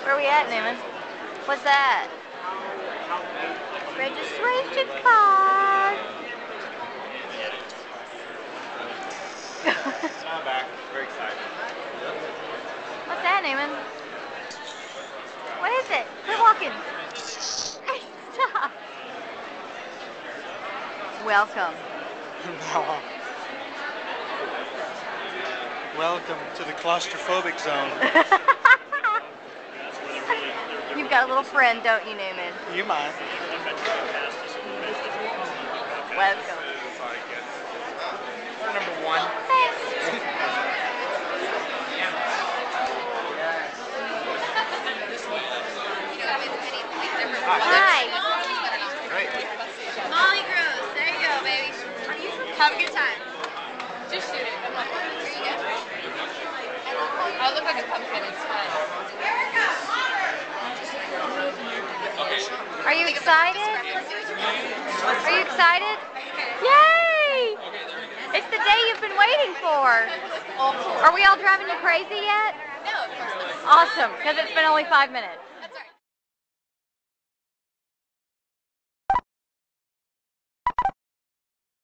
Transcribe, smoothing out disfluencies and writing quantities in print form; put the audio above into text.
Where are we at, Newman? What's that? Registration card. I'm back. Very excited. What's that, Newman? What is it? Quit walking. Hey, stop. Welcome. Welcome to the claustrophobic zone. You've got a little friend, don't you, Newman? You might. Welcome. Number one. Thanks. Hi. Great. Molly Gross. There you go, baby. Have a good time. Just shoot it. I'm like, here you go. I look like a pumpkin. It's fine. Are you excited? Are you excited? Yay! It's the day you've been waiting for. Are we all driving you crazy yet? No, of course not. Awesome, because it's been only 5 minutes.